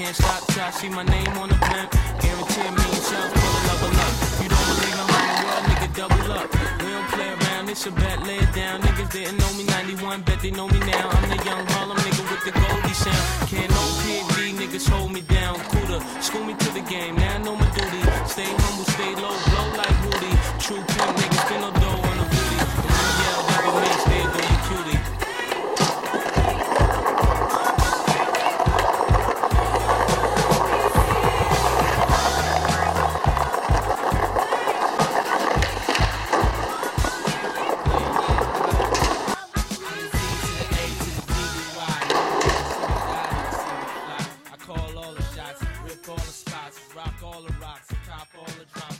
can't stop till I see my name on the blimp. Guarantee me yourself, pull a level up. You don't believe I'm on the world, nigga, double up. We don't play around, it's a bet, lay it down. Niggas didn't know me 91, bet they know me now. I'm the young Harlem nigga with the Goldie sound. Can't no PD, niggas hold me down. Cooler, school me to the game, now I know my duty. Stay humble, stay low, blow like Woody. True pimp, niggas spin no dough on the booty. And when you yell, never make stay go, you cutie. All the shots, rip all the spots, rock all the rocks, top all the drops.